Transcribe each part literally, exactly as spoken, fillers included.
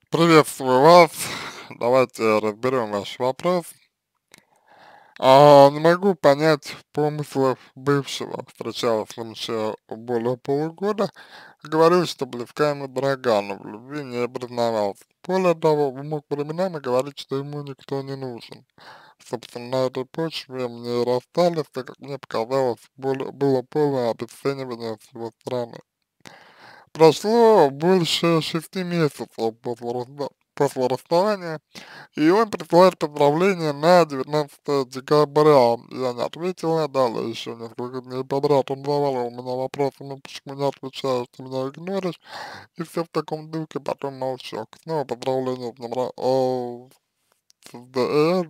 Приветствую вас. Давайте разберем ваш вопрос. А, не могу понять помыслов бывшего. Встречалась с ним еще более полугода. Говорил, что близка ему дорога, но в любви не признавался. Более того, мог временами говорить, что ему никто не нужен. Собственно, на этой почве мне и расстались, так как мне показалось, более, было полное обесценивание с его стороны. Прошло больше шести месяцев после, разда- после расставания, и он присылает поздравления на девятнадцатое декабря. Я не ответила, далее еще несколько дней подряд он заваливал меня вопросами, почему не отвечаешь, ты меня игноришь, и все в таком духе, потом молчок. Снова поздравления с днем ра- о, с ДН,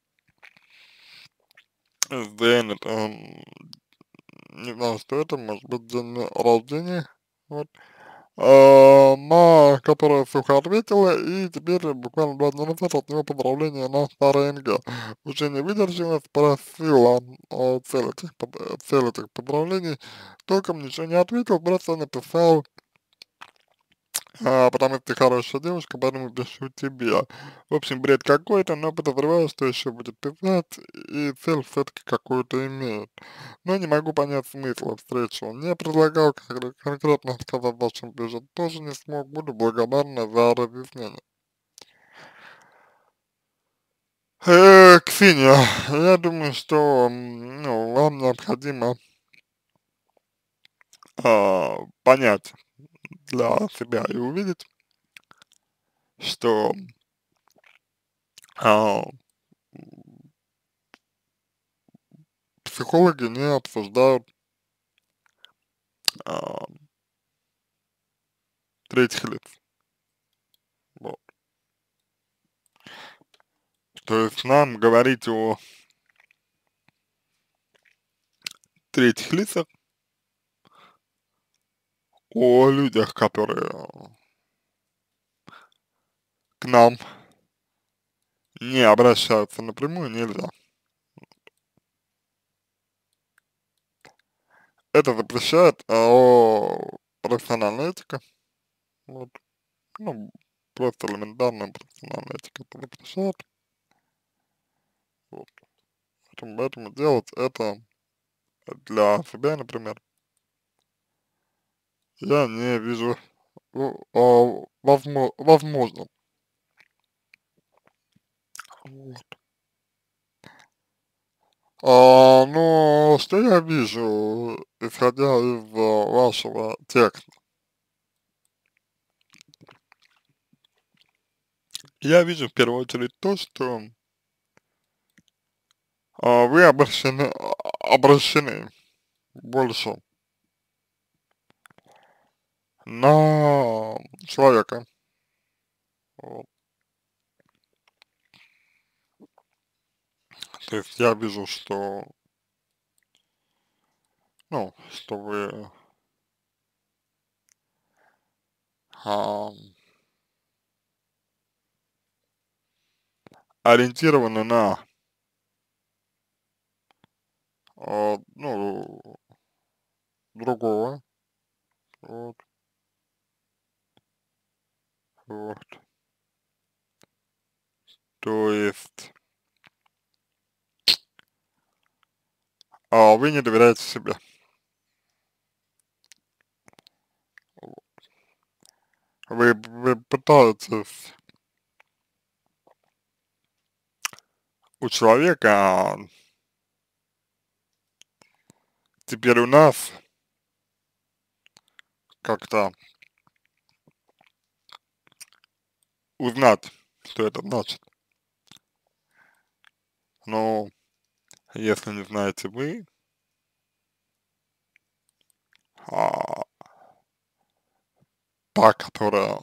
с ДН, это, м, не знаю, что это, может быть, день рождения, вот. А, на которое сухо ответила, и теперь буквально два дня назад от него поздравления на старой НГ. Уже не выдержала, спросила о цели этих, под- э, цели этих поздравлений, толком ничего не ответил, просто написал, а, потому что ты хорошая девушка, поэтому пишу тебе. В общем, бред какой-то, но подозреваю, что еще будет писать, и цель все-таки какую-то имеет. Но не могу понять смысла встречи. Он не предлагал кон- конкретно сказать, зачем бежит, тоже не смог, буду благодарна за разъяснение. Э, Ксения, я думаю, что м, ну, вам необходимо а, понять для себя и увидеть, что а, психологи не обсуждают а, третьих лиц. Вот. То есть нам говорить о третьих лицах, о людях, которые к нам не обращаются напрямую, нельзя. Это запрещает а, о, профессиональная этика. Вот. Ну, просто элементарная профессиональная этика это запрещает. Вот. Поэтому, поэтому делать это для себя, например, я не вижу ну, а, возможно, возможно. Вот. А, ну, что я вижу, исходя из а, вашего текста? Я вижу в первую очередь то, что а, вы обращены, а, обращены больше на человека. Вот. То есть я вижу, что, ну, что вы а, ориентированы на, а, ну, другого. Вот, вот. То есть а, вы не доверяете себе. Вы, вы пытаетесь у человека, а теперь у нас как-то узнать, что это значит. Но если не знаете вы, а та, которая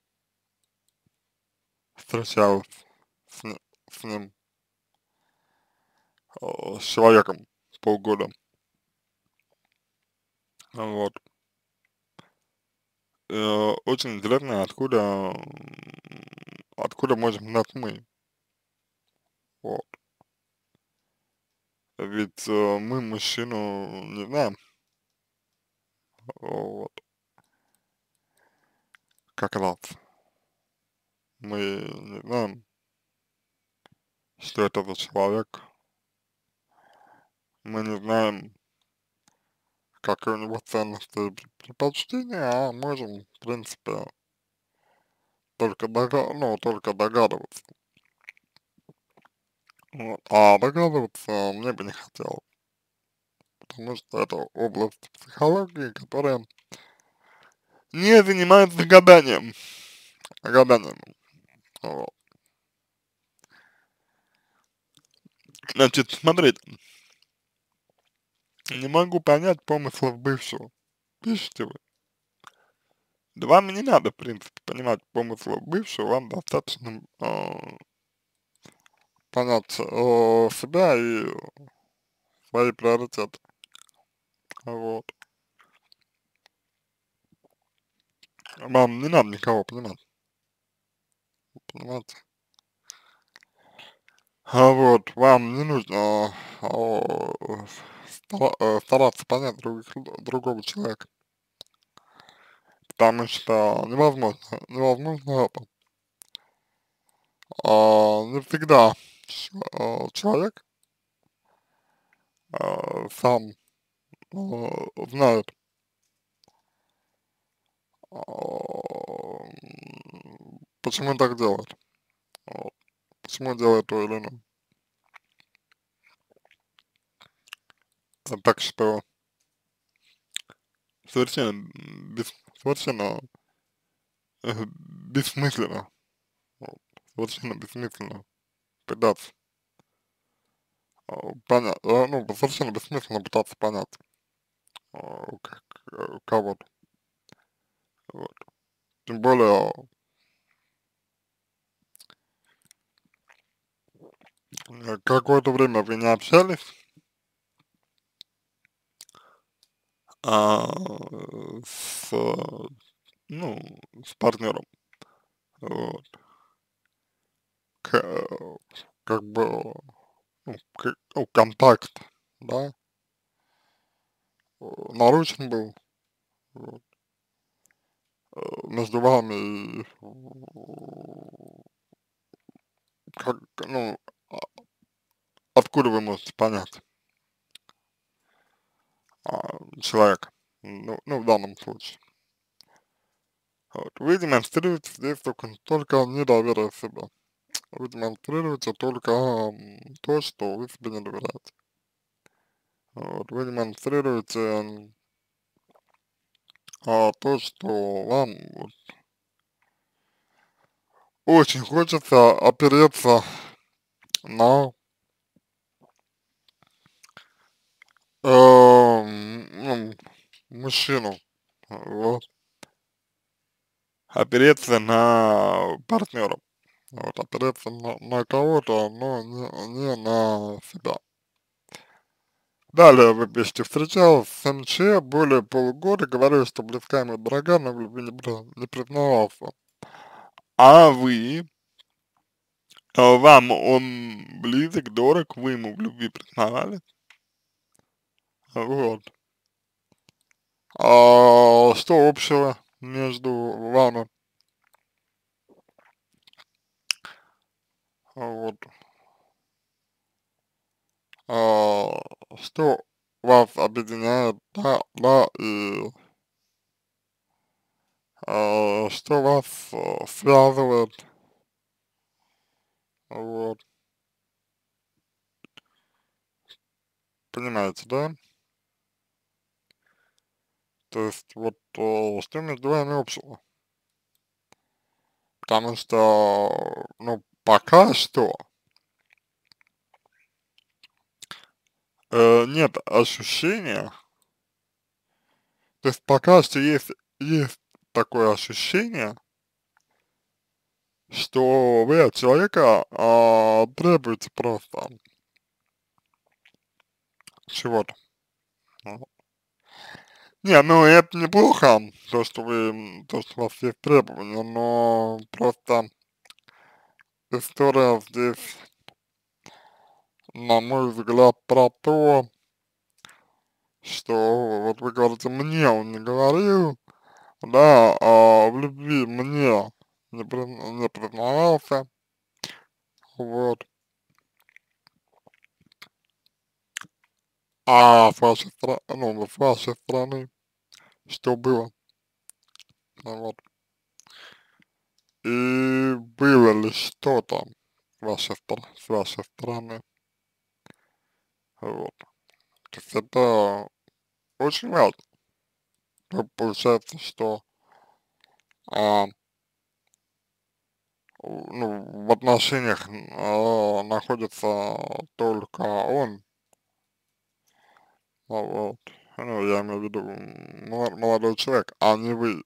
встречалась с, ни- с ним, э, с человеком полгода, вот, э, очень интересно, откуда, м, откуда можем знать мы, вот. Ведь э, мы мужчину не знаем, вот, как раз. мы не знаем, что это за человек, мы не знаем, какие у него ценности и пр- предпочтения, а можем, в принципе, только дога ну, только догадываться. Вот. А догадываться мне бы не хотелось, потому что это область психологии, которая не занимается гаданием, гаданием. Вот. Значит, смотрите, не могу понять помыслов бывшего. Пишите вы. Да вам не надо, в принципе, понимать помыслов бывшего, вам достаточно э, понять э, себя и свои приоритеты. Вот. Вам не надо никого понимать, понимаете? А вот, вам не нужно а, стара- э, стараться понять других, лю- другого человека, потому что невозможно, невозможно это. А, не всегда ч- а, человек а, сам а, знает, а, м, почему он так делает, вот, почему он делает то или иное. А так что совершенно, м, бес, совершенно э, бессмысленно, вот, совершенно бессмысленно пытаться а, понять, а, ну, совершенно бессмысленно пытаться понять а, как, э, кого-то, вот. Тем более, э, какое-то время вы не общались, а, с, ну, с партнером, вот, к, как бы, ну, к, ну, контакт, да, э, нарушен был, вот, э, между вами, и, как, ну, а, откуда вы можете понять а, человека, ну, ну, в данном случае. Вот. Вы демонстрируете здесь только, только недоверие в себя. Вы демонстрируете только м, то, что вы себе не доверяете. Вот. Вы демонстрируете м, а, то, что вам вот очень хочется опереться на эм, ну, мужчину. Вот. Опереться на партнера. Вот, опереться на, на кого-то, но не, не на себя. Далее вы пишете, встречался с МЧ более полугода, говорю, что близка ему дорога, но в любви не, при- не признавался. А вы, а вам он близок, дорог, вы ему в любви признавались? Вот. А что общего между вами? Вот. А, что вас объединяет, да, да, и а, что вас а, связывает, вот, понимаете, да? То есть вот а, что между вами общего? Потому что, ну, пока что э, нет ощущения, то есть пока что есть, есть такое ощущение, что вы от человека а, требуете просто чего-то. Вот. Не, ну это неплохо, то, что вы, м, то, что у вас есть требования, но просто история здесь, на мой взгляд, про то, что вот вы говорите, мне он не говорил, да, а в любви мне не, при, не признавался, вот. А с вашей стороны, ну, с вашей стороны, что было, ну, вот. И было ли что-то с вашей, стор- с вашей стороны, вот. То есть это очень важно. Ну, получается, что а, у- ну, в отношениях а, находится только он, а вот. Ну, я имею в виду м, мала- молодой человек, а не вы.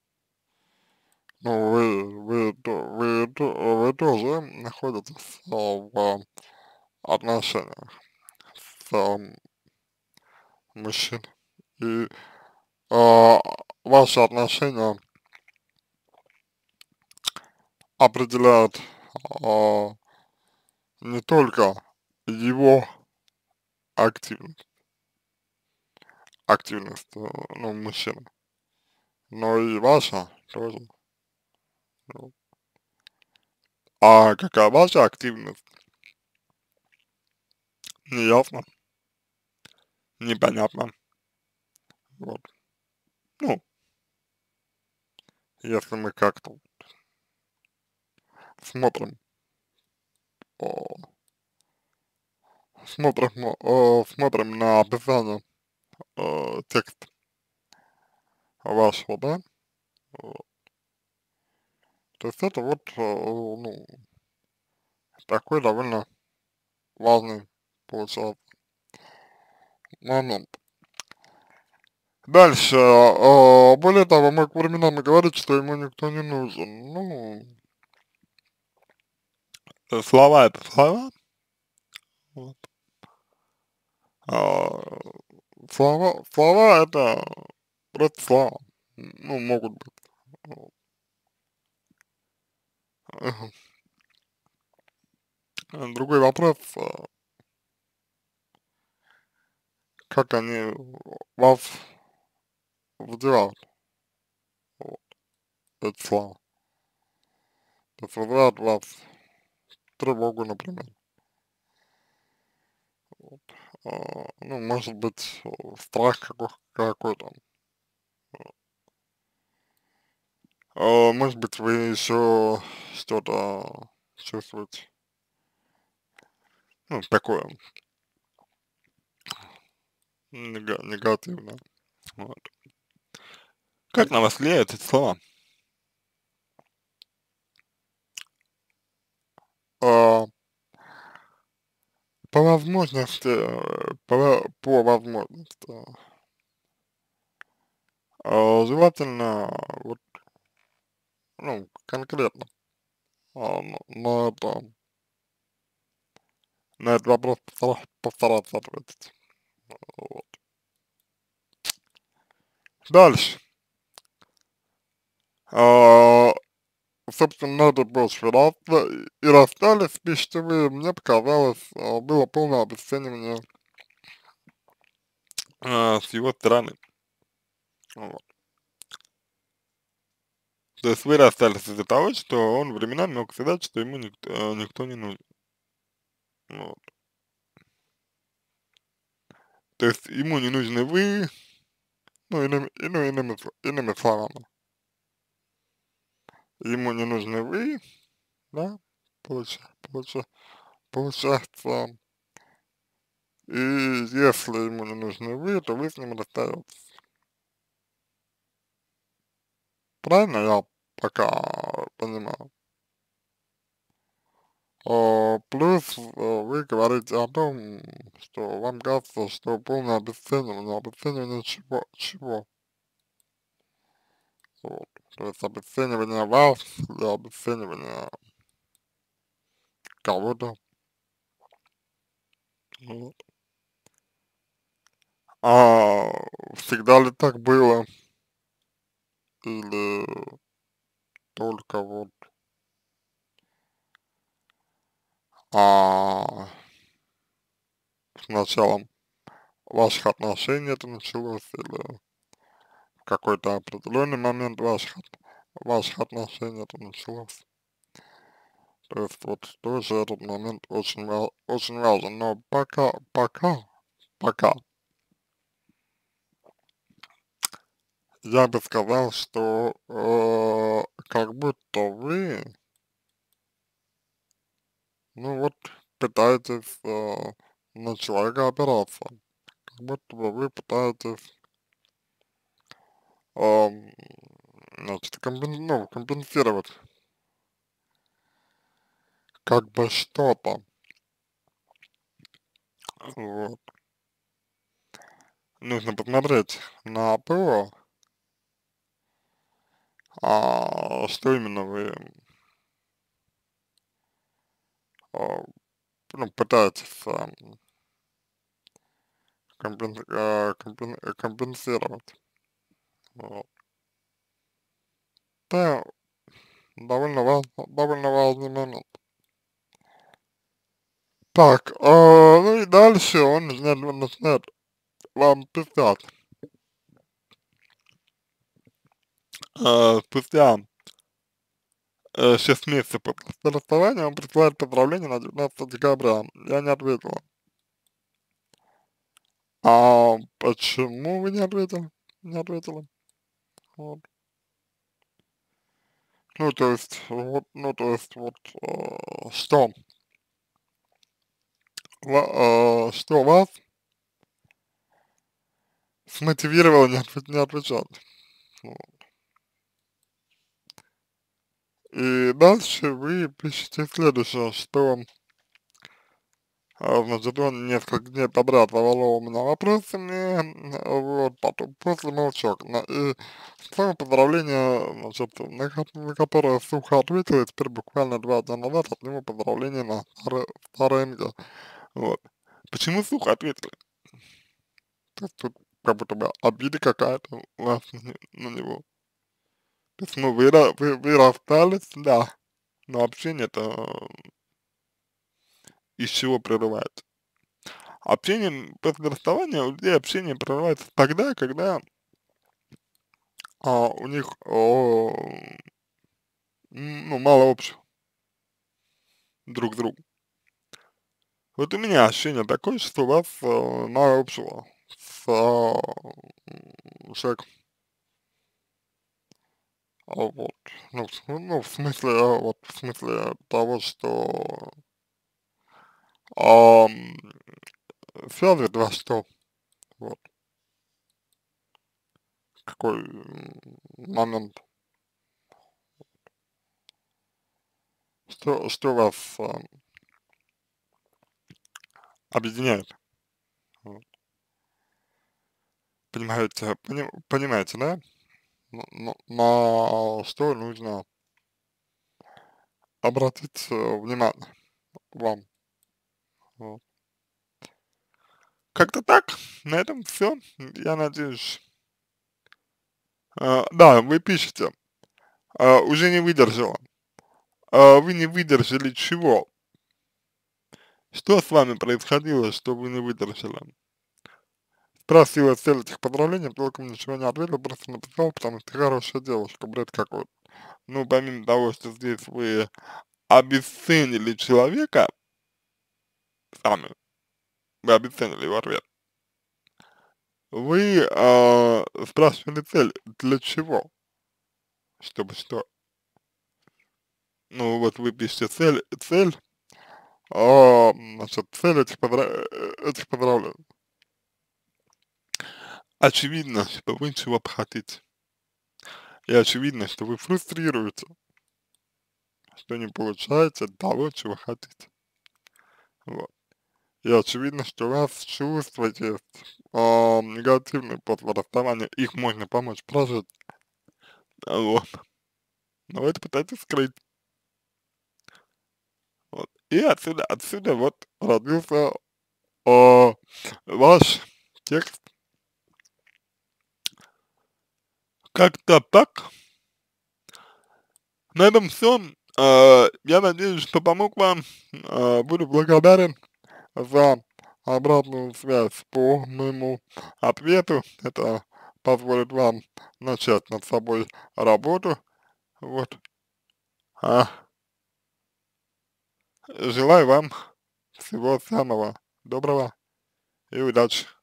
Ну, вы, вы, то- вы, то- вы тоже находитесь а, в отношениях с а, мужчиной. И а, ваши отношения определяют а, не только его активность, активность, э, ну, мужчины, но и ваша тоже. Ну, а какая ваша активность, неясно, непонятно. Вот. Ну, если мы как-то смотрим, о, смотрим, о, смотрим на описание э, текста вашего, да, вот, то есть это вот, э, ну, такой довольно важный, получается, момент. Дальше, а, более того, мог временами говорить, что ему никто не нужен. Ну, э, слова это слова, вот. А, слова, слова это просто слова, М, ну, могут быть. Вот. Мгм. А другой вопрос, а, как они вас задевают, вот, эти слова. То есть вызывают у вас тревогу, например. Вот. А, ну, может быть, э, страх какой- какой-то. А, может быть, вы еще что-то чувствуете, ну, такое нега негативное. Вот. Как на вас влияют эти слова? А, по возможности, э, по, по возможности, а, желательно, вот, ну, конкретно, а, на, на это, на этот вопрос постара- постараться ответить. Вот. Дальше. А, собственно, на этой почве раз, и расстались, пишите вы, мне показалось, а, было полное обесценивание а, с его стороны. Вот. То есть вы расстались из-за того, что он временами мог сказать, что ему никто, э, никто не нужен. Вот. То есть ему не нужны вы, ну, иными, ну, иными, сл- иными словами, ему не нужны вы, да, получа, получа, получается, и если ему не нужны вы, то вы с ним расстаетесь. Правильно я пока понимаю? А, плюс э, вы говорите о том, что вам кажется, что полное обесценивание, обесценивание чего, чего? Вот. То есть обесценивание вас или обесценивание кого-то. Вот. А всегда ли так было? Или только вот а, с началом ваших отношений это началось, или в какой-то определенный момент ваших, от- ваших отношений это началось. То есть вот тоже этот момент очень, ва очень важен. Но пока, пока, пока я бы сказал, что э, как будто вы, ну вот, пытаетесь э, на человека опираться. Как будто бы вы пытаетесь, ам, значит, компен, ну, компенсировать как бы что-то. Вот. Нужно посмотреть на то, а, что именно вы а, ну, пытаетесь а, компен, а, компен, компенсировать. Вот. Да, довольно важ, довольно важный момент. Так, а, ну и дальше он начинает, начинает вам писать. А, спустя э, шесть месяцев после расставания он присылает поздравления на девятнадцатое декабря. Я не ответила. А почему вы не ответили? Не ответила. Вот. Ну, то есть, вот, ну, то есть, вот, э, что, ва- э, что вас смотивировало не, ответ, не отвечать? Вот. И дальше вы пишете следующее, что А, значит, он несколько дней подряд задавал у меня вопросами, вот, потом, после молчок. На, и свое поздравление, значит, на, ко- на которое сухо ответил, и теперь буквально два дня назад от него поздравление на Старенго. Вот. Почему сухо ответили? То есть тут как будто бы обида какая-то у вас на, на него. То есть, ну, вы, ра- вы, вы расстались, да, но общение-то из чего прерывается? Общение после расставания, у людей общение прерывается тогда, когда а, у них, о, м, ну, мало общего друг с другом. Вот у меня ощущение такое, что у вас э, мало общего с а, м, человеком. А вот, ну, в, см- ну, в смысле, а, вот, в смысле того, что а, м, связывает вас что, вот, какой м, момент, что, что вас а, объединяет, вот. Понимаете, пони- понимаете, да? На, на- на что нужно обратить э, внимание вам. Вот. Как-то так, на этом все. Я надеюсь. А, да, вы пишете, а, уже не выдержала. А, вы не выдержали чего? Что с вами происходило, что вы не выдержали? Спросила цель этих поздравлений, толком ничего не ответил, просто написал, потому что ты хорошая девушка, бред какой-то. Ну, помимо того, что здесь вы обесценили человека сами, вы обесценили его ответ. Вы а, спрашивали цель, для чего? Чтобы что? Ну, вот вы пишете цель, цель, а, значит, цель этих, поздра э, этих поздравлений. Очевидно, что вы чего-то хотите. И очевидно, что вы фрустрируете, что не получаете того, чего хотите. Вот. И очевидно, что у вас чувства есть, а, негативные после расставания, их можно помочь прожить. Вот. Но вы это пытаетесь скрыть. Вот. И отсюда, отсюда вот родился а, ваш текст. Как-то так. На этом все. Я надеюсь, что помог вам. А, буду благодарен за обратную связь по моему ответу. Это позволит вам начать над собой работу Вот. А, желаю вам всего самого доброго и удачи.